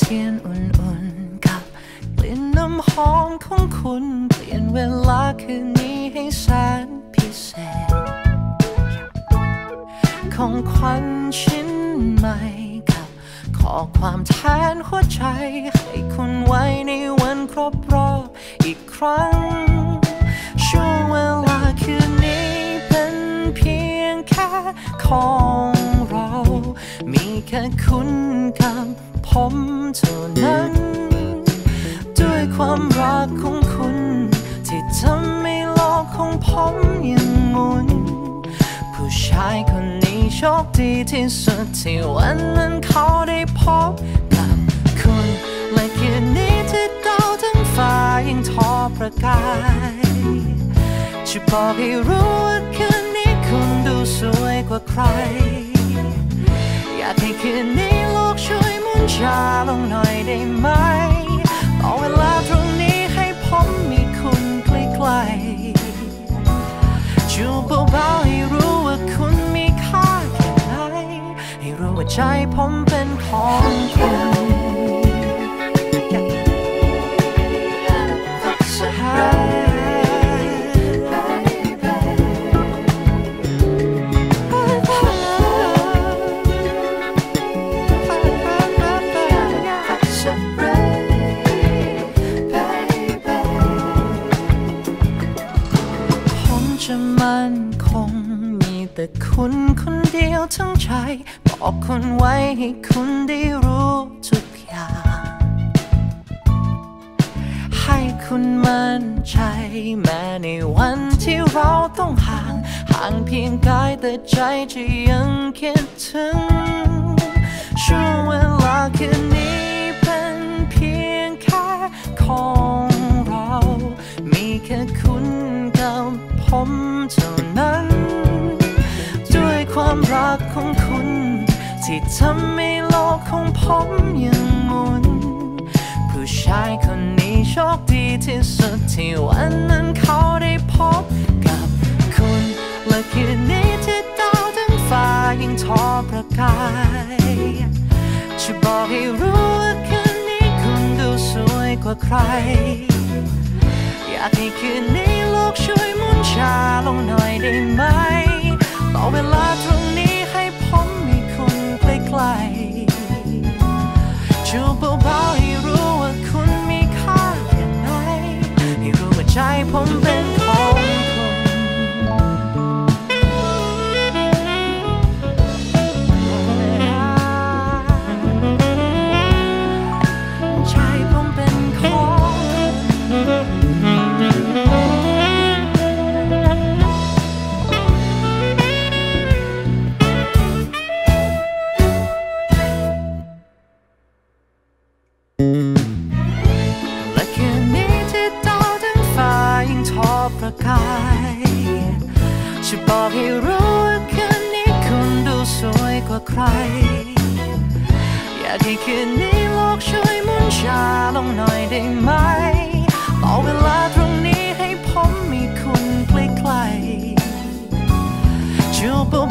ทียนอุ่นๆกับกลิ่นน้ำหอมของคุณเปลี่ยนเวลาคืนนี้ให้แสนพิเศษของขวัญชิ้นใหม่กับขอความแทนหัวใจให้คุณไว้ในวันครบรอบอีกครั้งช่วงเวลาคืนนี้เป็นเพียงแค่ของเรามีแค่คุณกับผมเท่านั้นด้วยความรักของคุณที่ทำให้โลกของผมยังหมุนผู้ชายคนนี้โชคดีที่สุดที่วันนั้นเขาได้พบกับคุณและคืนนี้ที่ดาวทั้งฟ้ายังทอประกายช่วยบอกให้รู้ว่าคืนนี้คุณดูสวยกว่าใครอยากให้คืนนี้โลกช่วยหมุนช้าลงหน่อยได้ไหมต่อเวลาตรงนี้ให้ผมมีคุณใกล้ๆจูบเบาๆให้รู้ว่าคุณมีค่าแค่ไหนให้รู้ว่าใจผมเป็นของคุณมันคงมีแต่คุณคนเดียวทั้งใจบอกคุณไว้ให้คุณได้รู้ทุกอย่างให้คุณมั่นใจแม้ในวันที่เราต้องห่างเพียงกายแต่ใจจะยังคิดถึงช่วงเวลาคืนนี้เป็นเพียงแค่ของเรามีแค่คุณกับผมเท่านั้นด้วยความรักของคุณที่ทำให้โลกของผมยังหมุนผู้ชายคนนี้โชคดีที่สุดที่วันนั้นเขาได้พบกับคุณและคืนนี้ที่ดาวทั้งฟ้ายังทอประกายช่วยบอกให้รู้ว่าคืนนี้คุณดูสวยกว่าใครอยากให้คืนนี้โลกช่วยหมุนช้าลงหน่อยได้ไหมต่อเวลาตรงนี้ให้ผมมีคุณใกล้ๆจูบเบาๆให้รู้ว่าคุณมีค่าแค่ไหนให้รู้ว่าใจผมเป็นของคุณใจผมเป็นของและคืนนี้ที่ดาวทั้งฟ้ายังทอประกายช่วยบอกให้รู้ว่าคืนนี้คุณดูสวยกว่าใครอยากให้คืนนี้โลกช่วยหมุนช้าลงหน่อยได้ไหมต่อเวลาตรงนี้ให้ผมมีคุณใกล้ๆจูบ